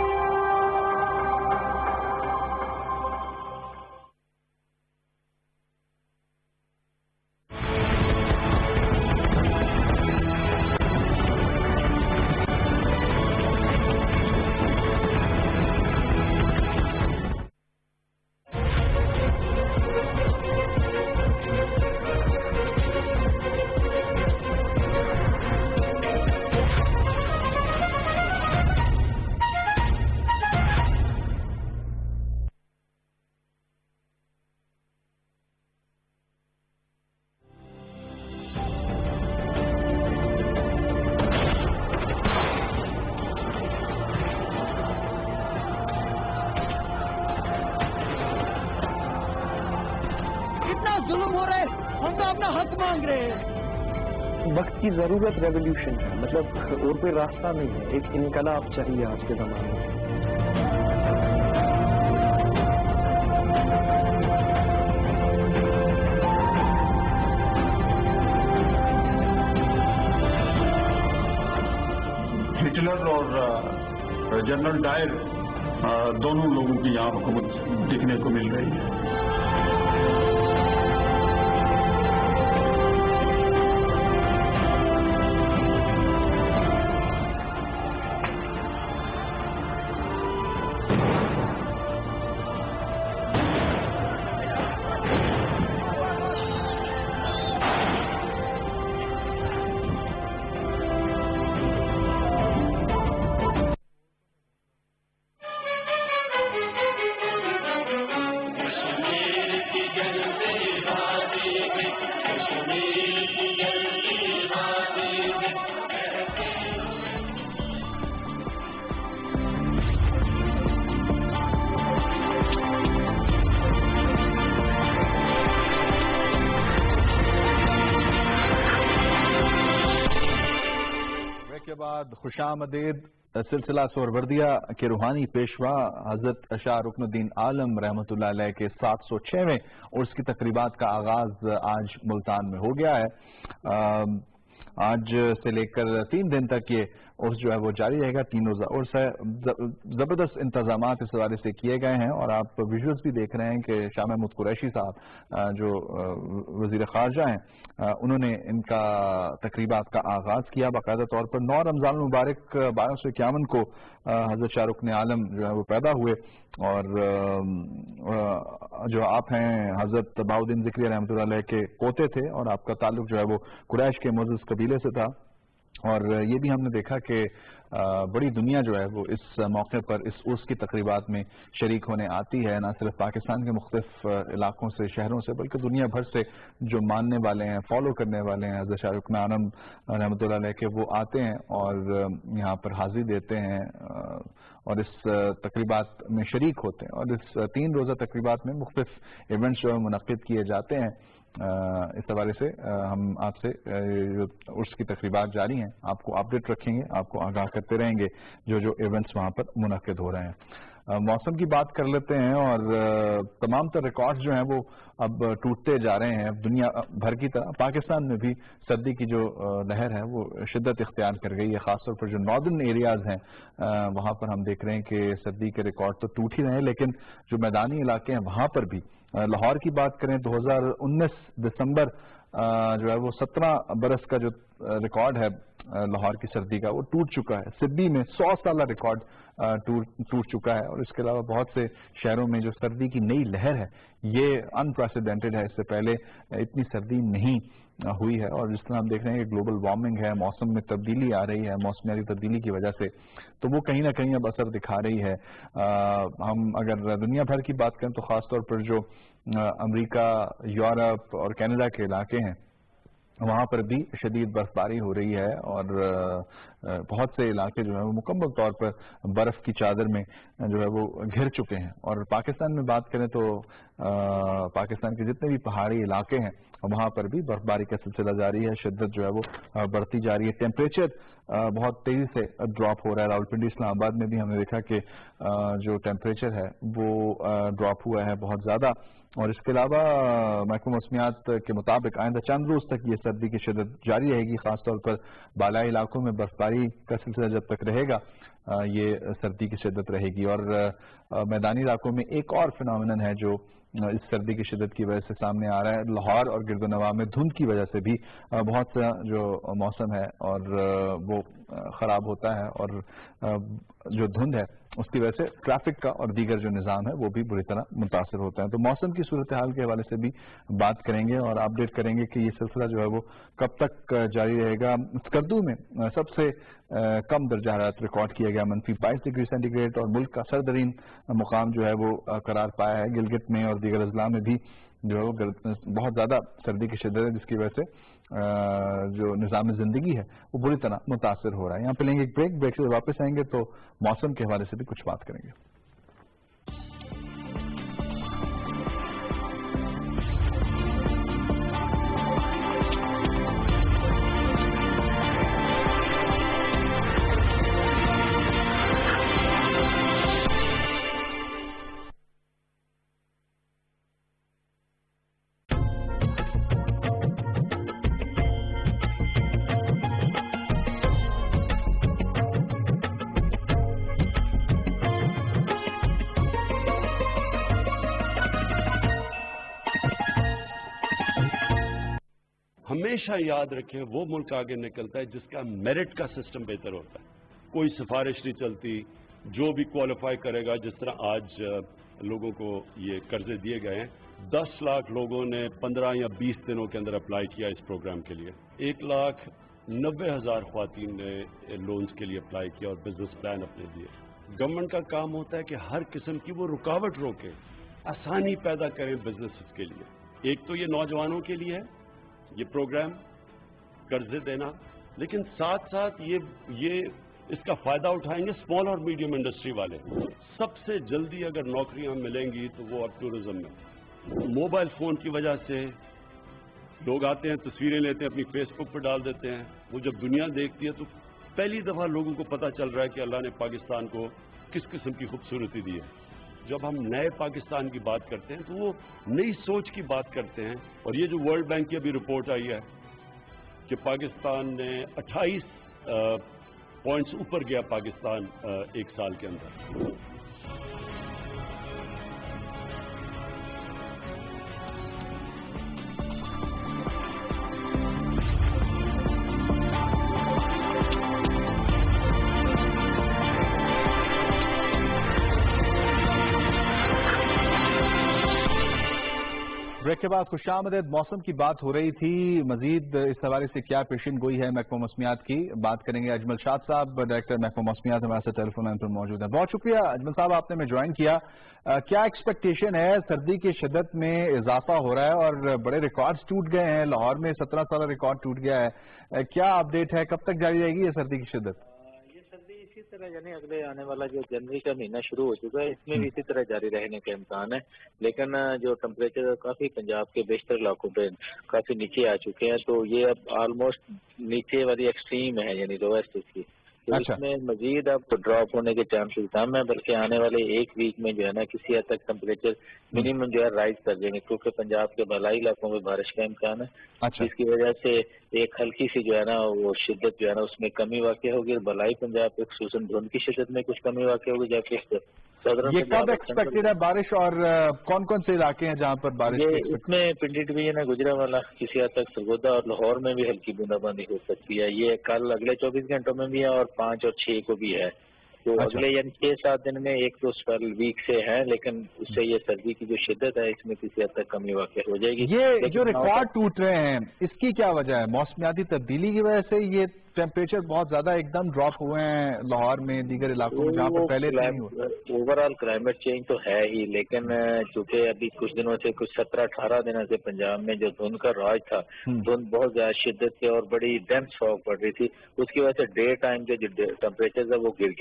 S8: ظلم ہو رہا ہے، ہم تو اپنا حق مانگ رہے ہیں۔
S9: وقت کی ضرورت ریولیوشن ہے، مطلب اور کوئی راستہ نہیں ہے، ایک انقلاب چاہیے آج کے زمانے میں۔
S10: ہٹلر اور جنرل ڈائر دونوں لوگوں کی یہاں حکومت دیکھنے کو مل رہی ہے۔
S1: خوش آمدید سلسلہ سہروردیہ کے روحانی پیشوا حضرت شاہ رکن الدین عالم رحمۃ اللہ علیہ کے سات سو چھویں عرس کی تقریبات کا آغاز آج ملتان میں ہو گیا ہے۔ آج سے لے کر تین دن تک یہ عرس جو ہے وہ جاری رہے گا، تین روزہ عرس ہے۔ زبردست انتظامات اس حوالے سے کیے گئے ہیں اور آپ ویژولز بھی دیکھ رہے ہیں کہ شاہ محمود قریشی صاحب جو وزیر خارجہ ہیں انہوں نے ان کا تقریبات کا آغاز کیا باقاعدہ طور پر۔ نو رمضان المبارک بارہ سو اکیاون کو حضرت شاہ رکن عالم جو ہے وہ پیدا ہوئے اور جو آپ ہیں حضرت بہاؤالدین ذکری رحمۃ اللہ علیہ کے پوتے تھے اور آپ کا تعلق جو ہے وہ قریش کے معزز قبیلے سے تھا، اور یہ بھی ہم نے دیکھا کہ بڑی دنیا جو ہے وہ اس موقع پر اس عرس کی تقریبات میں شریک ہونے آتی ہے، نہ صرف پاکستان کے مختلف علاقوں سے شہروں سے بلکہ دنیا بھر سے جو ماننے والے ہیں فالو کرنے والے ہیں حضرت شاہ رکن عالم رحمۃ اللہ علیہ کے، وہ آتے ہیں اور یہاں پر حاضری دیتے ہیں اور اس تقریبات میں شریک ہوتے ہیں، اور اس تین روزہ تقریبات میں مختلف ایونٹس جو منعقد کیے جاتے ہیں۔ اس حوالے سے ہم آپ سے عرس کی تقریبات جاری ہیں، آپ کو اپڈیٹ رکھیں گے، آپ کو آگاہ کرتے رہیں گے جو جو ایونٹس وہاں پر منعقد ہو رہے ہیں۔ موسم کی بات کر لیتے ہیں اور تمام تر ریکارڈز جو ہیں وہ اب ٹوٹتے جا رہے ہیں دنیا بھر کی طرح۔ پاکستان میں بھی سردی کی جو لہر ہے وہ شدت اختیار کر گئی ہے، خاص طور پر جو ناردرن ایریاز ہیں وہاں پر ہم دیکھ رہے ہیں کہ سردی کے ریکارڈ تو ٹوٹ ہی رہے ہیں، لیکن جو میدانی علاقے ہیں وہاں پر بھی لاہور کی بات کریں دو ہزار انیس دسمبر جو ہے وہ سترہ برس کا جو ریکارڈ ہے لاہور کی سردی کا وہ ٹوٹ چکا ہے۔ سدی میں سو سالہ ریکارڈ ٹوٹ چکا ہے، اور اس کے علاوہ بہت سے شہروں میں جو سردی کی نئی لہر ہے یہ انپریسیڈنٹڈ ہے، اس سے پہلے اتنی سردی نہیں ہوئی ہے۔ اور جس طرح ہم دیکھ رہے ہیں کہ گلوبل وارمنگ ہے، موسم میں تبدیلی آ رہی ہے موسمیاتی تبدیلی کی وجہ سے، تو وہ کہیں نہ کہیں اب اثر دکھا رہی ہے۔ ہم اگر دنیا بھر کی بات کریں تو خاص طور پر جو امریکہ، یورپ اور کینیڈا کے علاقے ہیں وہاں پر بھی شدید برف باری ہو رہی ہے، اور بہت سے علاقے جو ہیں وہ مکمل طور پر برف کی چادر میں جو ہے وہ گھر چکے ہیں۔ اور پاکستان میں بات کریں تو پاکستان کے جتنے بھی پہاڑی علاقے ہیں وہاں پر بھی برف باری کا سلسلہ جاری ہے, شدت جو ہے وہ بڑھتی جا رہی ہے. ٹیمپریچر بہت تیزی سے ڈراپ ہو رہا ہے. راولپنڈی اسلام آباد میں بھی ہم نے دیکھا کہ جو ٹیمپریچر ہے وہ ڈراپ ہوا ہے بہت زیادہ. اور اس کے علاوہ محکمہ موسمیات کے مطابق آئندہ چند روز تک یہ سردی کی شدت جاری رہے گی, خاص طور پر بالائی علاقوں میں برف باری کا سلسلہ جب تک رہے گا یہ سردی کی شدت رہے گی. اور میدانی علاقوں میں ایک اور فنامنن ہے جو اس سردی کی شدت کی وجہ سے سامنے آ رہا ہے. لاہور اور گرد و نواح میں دھند کی وجہ سے بھی بہت سا جو موسم ہے اور وہ خراب ہوتا ہے, اور جو دھند ہے اس کی وجہ سے ٹریفک کا اور دیگر جو نظام ہے وہ بھی بری طرح متاثر ہوتا ہے. تو موسم کی صورتحال کے حوالے سے بھی بات کریں گے اور اپڈیٹ کریں گے کہ یہ سلسلہ جو ہے وہ کب تک جاری رہے گا. اسکردو میں سب سے کم درجہ حرارت ریکارڈ کیا گیا, منفی بائیس ڈگری سینٹی گریڈ, اور ملک کا سرترین مقام جو ہے وہ قرار پایا ہے گلگت میں, اور دیگر اضلاع میں بھی جو ہے بہت زیادہ سردی کی شدت ہے, جس کی وجہ سے جو نظام زندگی ہے وہ بری طرح متاثر ہو رہا ہے. یہاں پہ لیں گے ایک بریک, بریک سے واپس آئیں گے تو موسم کے حوالے سے بھی کچھ بات کریں گے.
S3: ہمیشہ یاد رکھیں وہ ملک آگے نکلتا ہے جس کا میرٹ کا سسٹم بہتر ہوتا ہے. کوئی سفارش نہیں چلتی, جو بھی کوالیفائی کرے گا. جس طرح آج لوگوں کو یہ قرضے دیے گئے ہیں, دس لاکھ لوگوں نے پندرہ یا بیس دنوں کے اندر اپلائی کیا اس پروگرام کے لیے. ایک لاکھ نبے ہزار خواتین نے لونز کے لیے اپلائی کیا اور بزنس پلان اپنے دیے. گورنمنٹ کا کام ہوتا ہے کہ ہر قسم کی وہ رکاوٹ روکے, آسانی پیدا کریں بزنس کے لیے. ایک تو یہ نوجوانوں کے لیے ہے یہ پروگرام قرضے دینا, لیکن ساتھ ساتھ یہ یہ اس کا فائدہ اٹھائیں گے اسمال اور میڈیم انڈسٹری والے. سب سے جلدی اگر نوکریاں ملیں گی تو وہ اب ٹورزم میں. موبائل فون کی وجہ سے لوگ آتے ہیں, تصویریں لیتے ہیں, اپنی فیس بک پہ ڈال دیتے ہیں. وہ جب دنیا دیکھتی ہے تو پہلی دفعہ لوگوں کو پتہ چل رہا ہے کہ اللہ نے پاکستان کو کس قسم کی خوبصورتی دی ہے. جب ہم نئے پاکستان کی بات کرتے ہیں تو وہ نئی سوچ کی بات کرتے ہیں. اور یہ جو ورلڈ بینک کی ابھی رپورٹ آئی ہے کہ پاکستان نے اٹھائیس پوائنٹس اوپر گیا پاکستان ایک سال کے اندر.
S1: بریک کے بعد خوش آمدید. موسم کی بات ہو رہی تھی, مزید اس حوالے سے کیا پیشن گوئی ہے محکمہ موسمیات کی بات کریں گے. اجمل شاد صاحب ڈائریکٹر محکمہ موسمیات ہمارے ساتھ ٹیلی فون لائن پر موجود ہیں. بہت شکریہ اجمل صاحب, آپ نے ہمیں جوائن کیا. کیا ایکسپیکٹیشن ہے؟ سردی کی شدت میں اضافہ ہو رہا ہے اور بڑے ریکارڈز ٹوٹ گئے ہیں. لاہور میں سترہ سالہ ریکارڈ ٹوٹ گیا ہے. کیا اپڈیٹ ہے, کب تک جاری رہے گی یہ سردی کی شدت؟
S11: اسی طرح یعنی اگلے آنے والا جو جنوری کا مہینہ شروع ہو چکا ہے اس میں بھی اسی طرح جاری رہنے کا امکان ہے. لیکن جو ٹمپریچر کافی پنجاب کے بیشتر علاقوں پہ کافی نیچے آ چکے ہیں, تو یہ اب آلموسٹ نیچے والی ایکسٹریم ہے یعنی لویسٹ اس کی. تو اس میں مزید اب ڈراپ ہونے کے چانسز کم ہیں, بلکہ آنے والے ایک ویک میں جو ہے نا کسی حد تک ٹمپریچر منیمم جو ہے رائز کر دیں گے, کیونکہ پنجاب کے بالائی علاقوں میں بارش کا امکان ہے. جس کی وجہ سے ایک ہلکی سی جو ہے نا وہ شدت جو ہے نا اس میں کمی واقع ہوگی. بالائی پنجاب پہ خصوصاً دھند کی شدت میں کچھ کمی واقع ہوگی, جبکہ
S1: یہ کب ایکسپیکٹڈ ہے بارش, اور کون کون سے علاقے ہیں جہاں پر بارش؟
S11: اس میں پنڈی ڈویژن ہے, گجرانوالہ, کسی حد تک سرگودا اور لاہور میں بھی ہلکی بوندا باندی ہو سکتی ہے. یہ کل اگلے چوبیس گھنٹوں میں بھی ہے اور پانچ اور چھ کو بھی ہے. تو اگلے یعنی چھ سات دن میں ایک دو اسپیل ویک سے ہے, لیکن اس سے یہ سردی کی جو شدت ہے اس میں کسی حد تک کمی واقع ہو جائے گی.
S1: یہ جو ریکارڈ ٹوٹ رہے ہیں اس کی کیا وجہ ہے؟ موسمیاتی تبدیلی کی وجہ سے یہ ٹیمپریچر بہت زیادہ ایک دم ڈراپ ہوئے ہیں لاہور میں, دیگر علاقوں میں جہاں پر پہلے نہیں ہوا؟
S11: اوور آل کلائمیٹ چینج تو ہے ہی, لیکن چونکہ ابھی کچھ دنوں سے کچھ سترہ اٹھارہ دنوں سے پنجاب میں جو دھند کا راج تھا, دھند بہت زیادہ شدت سے اور بڑی ڈینس فاگ پڑ رہی تھی, اس کی وجہ سے ڈے ٹائم کے جو ٹیمپریچر ہے وہ گر گئے ہیں.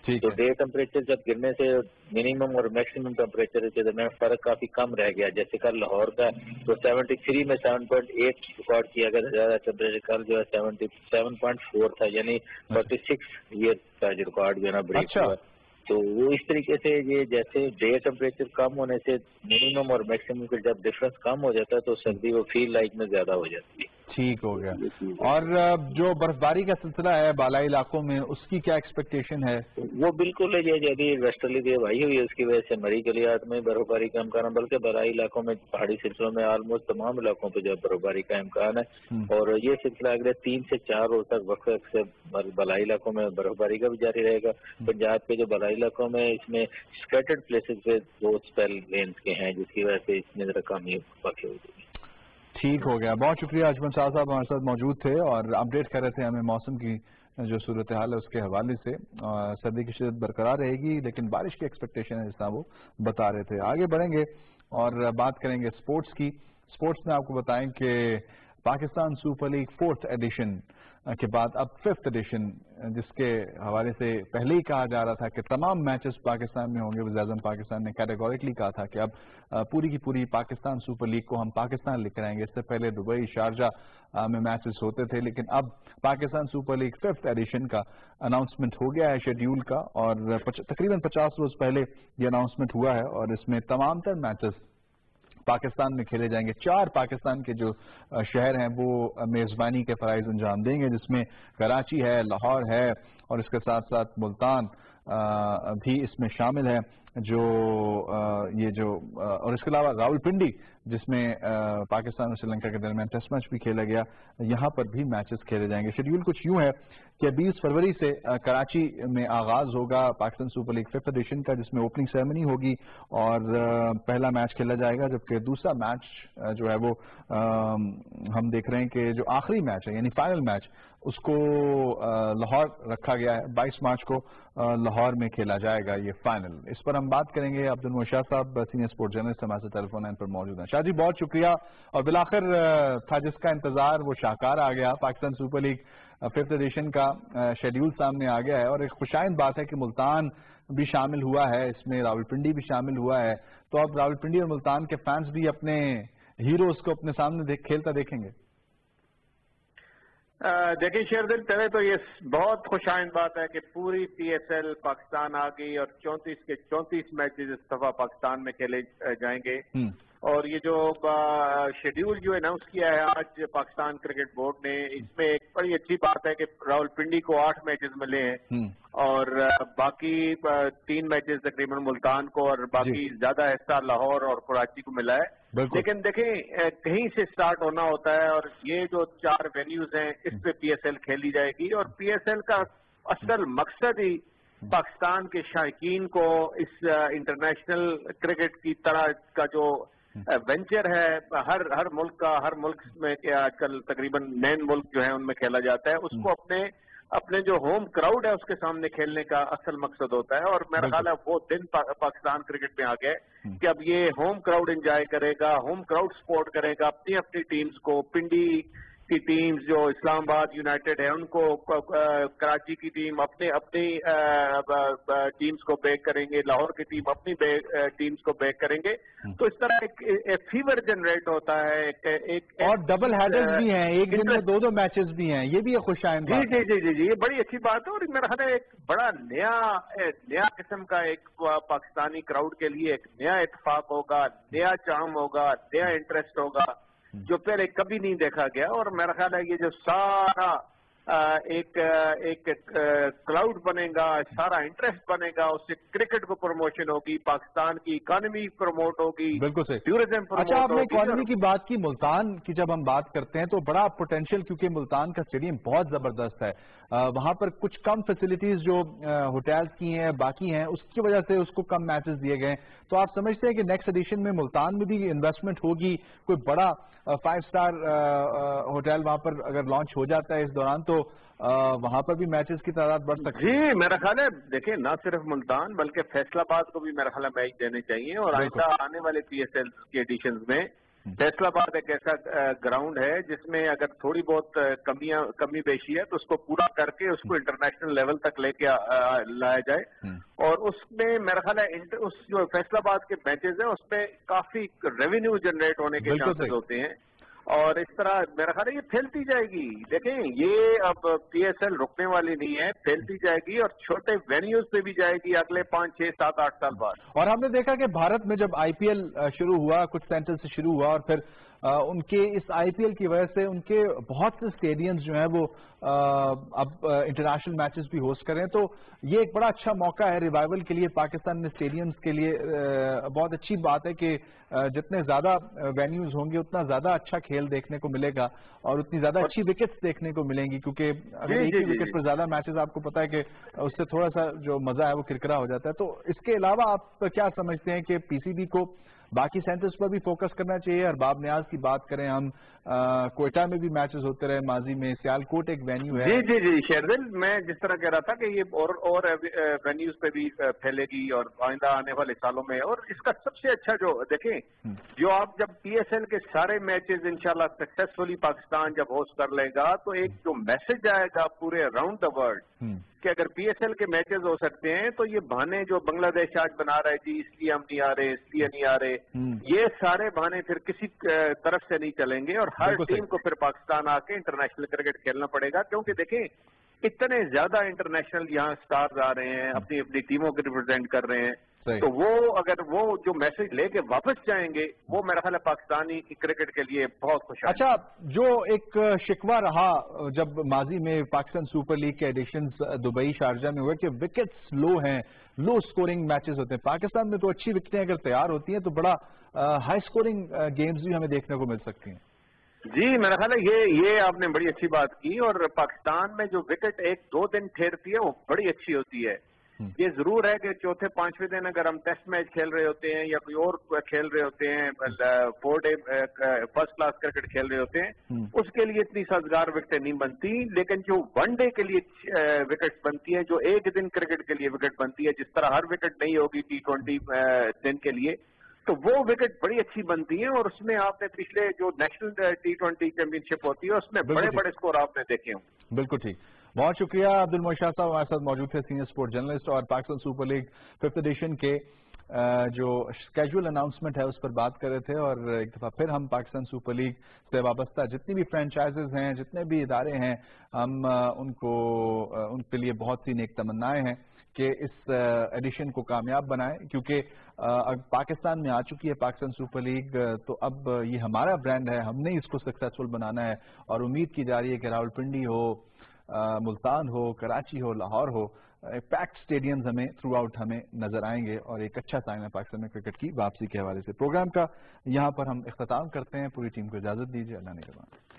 S11: تو ڈے ٹیمپریچر جب گرنے سے منیمم اور میکسیمم ٹیمپریچر کے درمیان فرق کافی کم رہ گیا. جیسے کل لاہور کا تو سیونٹی تھری میں سیون پوائنٹ ایٹ ریکارڈ کیا گیا زیادہ ٹیمپریچر, کل جو ہے سیونٹی سیون پوائنٹ فور تھا, یعنی فورٹی سکس ایئر کا جو ریکارڈ جو ہے نا بریک ہوا. تو وہ اس طریقے سے یہ جیسے ڈے ٹیمپریچر کم ہونے سے منیمم اور میکسیمم کا جب ڈفرینس کم ہو جاتا ہے تو سردی وہ فیل لائک میں زیادہ ہو جاتی ہے.
S1: ٹھیک ہو گیا. اور جو برف باری کا سلسلہ ہے بالائی علاقوں میں, اس کی کیا ایکسپیکٹیشن ہے؟
S11: وہ بالکل ہے یہ ابھی ویسٹرلی ویو آئی ہوئی ہے, اس کی وجہ سے مری گلیات میں برف باری کا امکان ہے, بلکہ بالائی علاقوں میں پہاڑی سلسلوں میں آلموسٹ تمام علاقوں پہ جو برف باری کا امکان ہے. اور یہ سلسلہ اگلے تین سے چار روز تک وقت سے بالائی علاقوں میں برف باری کا بھی جاری رہے گا. پنجاب کے جو بالائی علاقوں میں اس میں اسکیٹرڈ پلیسز پہ دو اسپیل رینز کے ہیں, جس کی وجہ سے اس میں ذرا کمی واقع ہو گئی.
S1: ٹھیک ہو گیا. بہت شکریہ. اجمل شاہ صاحب ہمارے ساتھ موجود تھے اور اپڈیٹ کر رہے تھے ہمیں موسم کی جو صورتحال ہے اس کے حوالے سے. سردی کی شدت برقرار رہے گی لیکن بارش کی ایکسپیکٹیشن ہے جس طرح وہ بتا رہے تھے. آگے بڑھیں گے اور بات کریں گے اسپورٹس کی. اسپورٹس میں آپ کو بتائیں کہ Pakistan super league fourth edition کے بعد اب ففتھ ایڈیشن, جس کے حوالے سے پہلے ہی کہا جا رہا تھا کہ تمام میچز پاکستان میں ہوں گے. وزیر اعظم پاکستان نے کیٹیگوریکلی کہا تھا کہ اب پوری کی پوری پاکستان سپر لیگ کو ہم پاکستان لے کر آئیں گے. اس سے پہلے دبئی, شارجہ میں میچز ہوتے تھے, لیکن اب Pakistan super league fifth edition کا اناؤنسمنٹ ہو گیا ہے شیڈیول کا, اور تقریباً پچاس روز پہلے یہ اناؤنسمنٹ ہوا ہے اور اس میں تمام تر میچز پاکستان میں کھیلے جائیں گے. چار پاکستان کے جو شہر ہیں وہ میزبانی کے فرائض انجام دیں گے, جس میں کراچی ہے, لاہور ہے, اور اس کے ساتھ ساتھ ملتان بھی اس میں شامل ہے. جو یہ جو اور اس کے علاوہ راول پنڈی جس میں پاکستان اور سری لنکا کے درمیان ٹیسٹ میچ بھی کھیلا گیا, یہاں پر بھی میچز کھیلے جائیں گے. شیڈیول کچھ یوں ہے کہ بیس فروری سے کراچی میں آغاز ہوگا Pakistan super league fifth edition کا, جس میں اوپننگ سیرمنی ہوگی اور پہلا میچ کھیلا جائے گا, جبکہ دوسرا میچ جو ہے وہ ہم دیکھ رہے ہیں کہ جو آخری میچ ہے یعنی فائنل میچ اس کو لاہور رکھا گیا ہے. بائیس مارچ کو لاہور میں کھیلا جائے گا یہ فائنل. اس پر ہم بات کریں گے. عبد النور شاہ صاحب سینئر اسپورٹ جرنلسٹ ہمارے سے ٹیلی فون لائن پر موجود ہیں. شاہ جی بہت شکریہ. اور بالآخر تھا جس کا انتظار وہ شاہکار آ گیا, Pakistan super league fifth edition کا شیڈیول سامنے آ گیا ہے, اور ایک خوشائند بات ہے کہ ملتان بھی شامل ہوا ہے اس میں, راول پنڈی بھی شامل ہوا ہے. تو اب راول پنڈی اور ملتان کے فینس بھی اپنے ہیروز کو اپنے سامنے کھیلتا دیکھیں گے.
S12: دیکھیں شیر دل, پہلے تو یہ بہت خوشائند بات ہے کہ پوری پی ایس ایل پاکستان آ گئی اور چونتیس کے چونتیس میچز اس دفعہ پاکستان میں کھیلے جائیں گے. اور یہ جو شیڈیول جو اناؤنس کیا ہے آج پاکستان کرکٹ بورڈ نے, اس میں ایک بڑی اچھی بات ہے کہ راول پنڈی کو آٹھ میچز ملے ہیں اور باقی تین میچز تقریباً ملتان کو, اور باقی زیادہ حصہ لاہور اور کراچی کو ملا ہے. لیکن دیکھیں کہیں سے سٹارٹ ہونا ہوتا ہے, اور یہ جو چار وینیوز ہیں اس پہ پی ایس ایل کھیلی جائے گی. اور پی ایس ایل کا اصل مقصد ہی پاکستان کے شائقین کو اس انٹرنیشنل کرکٹ کی طرح کا جو وینچر ہے, ہر ہر ملک کا ہر ملک میں آج کل تقریباً نین ملک جو ہیں ان میں کھیلا جاتا ہے, اس کو اپنے اپنے جو ہوم کراؤڈ ہے اس کے سامنے کھیلنے کا اصل مقصد ہوتا ہے. اور میرا خیال ہے وہ دن پاکستان کرکٹ میں آ گئے کہ اب یہ ہوم کراؤڈ انجوائے کرے گا, ہوم کراؤڈ سپورٹ کرے گا اپنی اپنی ٹیمز کو. پنڈی کی ٹیمز جو اسلام آباد یونائٹیڈ ہے ان کو, کراچی کی ٹیم اپنے اپنی ٹیمز کو بیک کریں گے, لاہور کی ٹیم اپنی ٹیمز کو بیک کریں گے. تو اس طرح ایک فیور جنریٹ ہوتا ہے. ایک
S1: اور ڈبل ہیڈرز بھی ہیں, ایک دن میں دو دو میچز بھی ہیں, یہ بھی ایک خوشائند
S12: بات ہے. جی جی جی جی یہ بڑی اچھی بات ہے. اور میرا خیال ہے ایک بڑا نیا نیا قسم کا ایک پاکستانی کراؤڈ کے لیے ایک نیا اتفاق ہوگا, نیا چارم ہوگا, نیا انٹرسٹ ہوگا جو پہلے کبھی نہیں دیکھا گیا. اور میرا خیال ہے یہ جو سارا ایک ایک کلاؤڈ بنے گا, سارا انٹرسٹ بنے گا, اس سے کرکٹ کو پروموشن ہوگی, پاکستان کی اکانومی پروموٹ ہوگی,
S1: بالکل صحیح,
S12: ٹورزم پروموٹ ہوگی.
S1: اچھا آپ نے اکانومی کی بات کی. ملتان کی جب ہم بات کرتے ہیں تو بڑا پوٹینشیل, کیونکہ ملتان کا اسٹیڈیم بہت زبردست ہے, وہاں پر کچھ کم فیسلٹیز جو ہوٹلز کی ہیں باقی ہیں, اس کی وجہ سے اس کو کم میچز دیے گئے. تو آپ سمجھتے ہیں کہ نیکسٹ ایڈیشن میں ملتان میں بھی انویسٹمنٹ ہوگی, کوئی بڑا فائیو سٹار ہوٹل وہاں پر اگر لانچ ہو جاتا ہے اس دوران تو وہاں پر بھی میچز کی تعداد بڑھ سکتی ہے؟
S12: جی میرا خیال ہے دیکھیں نہ صرف ملتان بلکہ فیصل آباد کو بھی میرا خیال ہے میچ دینے چاہیے. اور آئندہ آنے والے پی ایس ایل کے ایڈیشنز میں फैसला आबाद एक ऐसा ग्राउंड है जिसमें अगर थोड़ी बहुत कमियां कमी बेशी है तो उसको पूरा करके उसको इंटरनेशनल लेवल तक लेके लाया जाए। और उसमें मेरा ख्याल है उस जो फैसलाबाद के मैचेस हैं उसमें काफी रेवेन्यू जनरेट होने के चांसेस होते हैं और इस तरह मेरा ख्याल है ये फैलती जाएगी। देखें ये अब पीएसएल रुकने वाली नहीं है, फैलती जाएगी और छोटे वेन्यूज पे भी जाएगी अगले पाँच छह सात आठ साल बाद।
S1: और हमने देखा कि भारत में जब आईपीएल शुरू हुआ, कुछ सेंटर से शुरू हुआ और फिर आ, उनके इस आईपीएल की वजह से उनके बहुत से स्टेडियम्स जो हैं वो आ, अब इंटरनेशनल मैचेस भी होस्ट कर रहे हैं। तो ये एक बड़ा अच्छा मौका है रिवाइवल के लिए पाकिस्तान में स्टेडियम्स के लिए। आ, बहुत अच्छी बात है कि आ, जितने ज्यादा वेन्यूज होंगे उतना ज्यादा अच्छा खेल देखने को मिलेगा और उतनी ज्यादा अच्छी विकेट्स देखने को मिलेंगी, क्योंकि अगर एक ही विकेट पर ज्यादा मैचेस आपको पता है कि उससे थोड़ा सा जो मजा है वो किरकिरा हो जाता है। तो इसके अलावा आप क्या समझते हैं कि पीसीबी को बाकी सेंटर्स पर भी फोकस करना चाहिए? अरबाब नियाज की बात करें हम, कोयटा में भी मैचेस होते रहे माजी में, सियालकोट एक वेन्यू है।
S12: जी जी जी शेरदिल, मैं जिस तरह कह रहा था कि ये और और वेन्यूज पे भी फैलेगी और आइंदा आने वाले सालों में। और इसका सबसे अच्छा जो देखें, जो आप जब पीएसएल के सारे मैचेस इंशाल्लाह सक्सेसफुली पाकिस्तान जब होस्ट कर लेगा तो एक जो मैसेज आएगा पूरे अराउंड द वर्ल्ड कि अगर पीएसएल के मैचेस हो सकते हैं तो ये बहाने जो बांग्लादेश आज बना रहा है जी इसलिए हम नहीं आ रहे इसलिए नहीं आ रहे, ये सारे बहाने फिर किसी तरफ से नहीं चलेंगे और हर टीम को फिर पाकिस्तान आके इंटरनेशनल क्रिकेट खेलना पड़ेगा। क्योंकि देखें इतने ज्यादा इंटरनेशनल यहाँ स्टार्स आ रहे हैं, अपनी अपनी टीमों को रिप्रेजेंट कर रहे हैं, तो वो अगर वो जो मैसेज लेके वापस जाएंगे वो मेरा ख्याल है पाकिस्तानी क्रिकेट के लिए बहुत खुश।
S1: अच्छा, जो एक शिकवा रहा जब माजी में पाकिस्तान सुपर लीग के एडिशंस दुबई शारजा में हुए कि विकेट्स लो हैं, लो स्कोरिंग मैचेस होते हैं। पाकिस्तान में तो अच्छी विकेटें अगर तैयार होती हैं तो बड़ा हाई स्कोरिंग गेम्स भी हमें देखने को मिल सकती हैं।
S12: जी मेरा ख्याल है ये ये आपने बड़ी अच्छी बात की। और पाकिस्तान में जो विकेट एक दो दिन ठहरती है वो बड़ी अच्छी होती है। ये जरूर है कि चौथे पांचवें दिन अगर हम टेस्ट मैच खेल रहे होते हैं या कोई और खेल रहे होते हैं, four day first class cricket खेल रहे होते हैं, उसके लिए इतनी साजगार विकेटें नहीं बनती। लेकिन जो वन डे के लिए विकेट्स बनती है, जो एक दिन क्रिकेट के लिए विकेट बनती है, जिस तरह हर विकेट नहीं होगी टी ट्वेंटी दिन के लिए, तो वो विकेट बड़ी अच्छी बनती है। और उसमें आपने पिछले जो नेशनल टी ट्वेंटी चैंपियनशिप होती है उसमें बड़े बड़े स्कोर आपने देखे हों।
S1: बिल्कुल ठीक, बहुत शुक्रिया। अब्दुल मोइशाह साहब हमारे साथ मौजूद थे, सीनियर स्पोर्ट जर्नलिस्ट, और Pakistan super league fifth edition के जो कैजुअल अनाउंसमेंट है उस पर बात कर रहे थे। और एक दफा फिर हम पाकिस्तान सुपर लीग से वाबस्ता जितनी भी फ्रेंचाइजेज हैं, जितने भी इदारे हैं, हम उनको उनके लिए बहुत सी नेक तमन्नाएं हैं कि इस एडिशन को कामयाब बनाएं, क्योंकि पाकिस्तान में आ चुकी है पाकिस्तान सुपर लीग, तो अब ये हमारा ब्रांड है, हमने इसको सक्सेसफुल बनाना है। और उम्मीद की जा रही है कि रावलपिंडी हो, मुल्तान हो, कराची हो, लाहौर हो, पैक्ड स्टेडियम्स हमें थ्रू आउट हमें नजर आएंगे और एक अच्छा साइन है पाकिस्तान में क्रिकेट की वापसी के हवाले से। प्रोग्राम का यहाँ पर हम इख्तिताम करते हैं। पूरी टीम को इजाजत दीजिए, अल्लाह ने